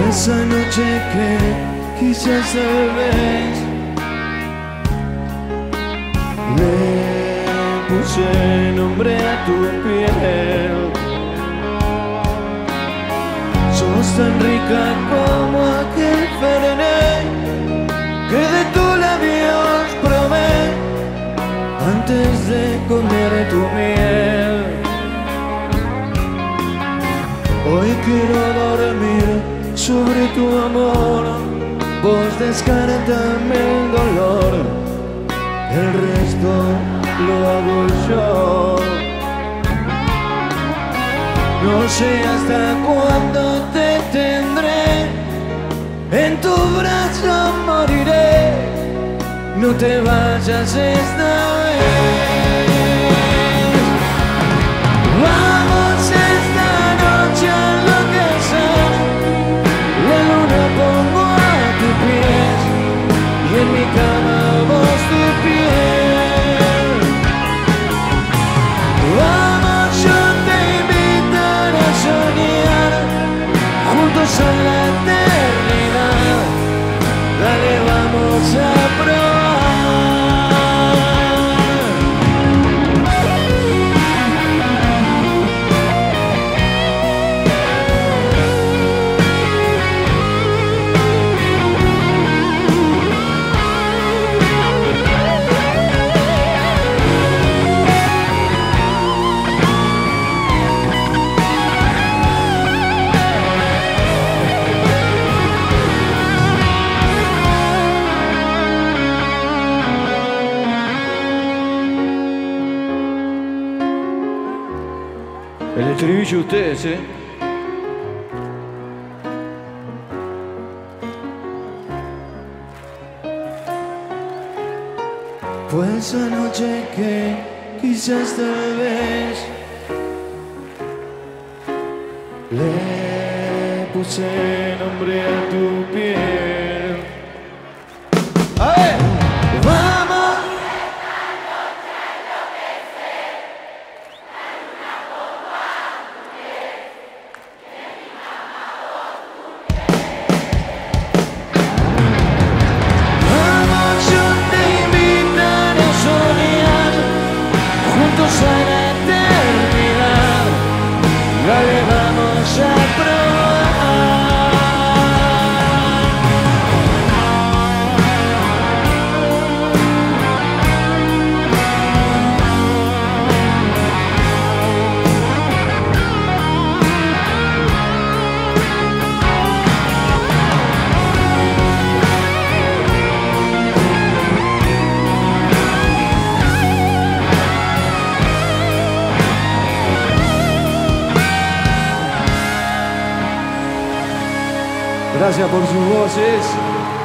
esa noche que quizás tal vez le puse nombre a tu piel. Sos tan rica como aquel Fernet que de tus labios probé antes de comer tu miel. Hoy quiero dormir sobre tu amor, vos descártame el dolor, el resto lo hago yo. No sé hasta cuándo te tendré, en tu brazo moriré, no te vayas esta vez. Vamos esta noche a enloquecer, la luna pongo a tus pies y en mi cama vos tu piel. Vamos, yo te invitaré a soñar juntos a la eternidad. Dale, vamos a probar. El estribillo ustedes, ¿eh? Fue esa noche que quizás tal vez le puse nombre a tu piel. ¡A ver! ¡Vamos! A la eternidad, dale, vamos a Gracias por sus voces.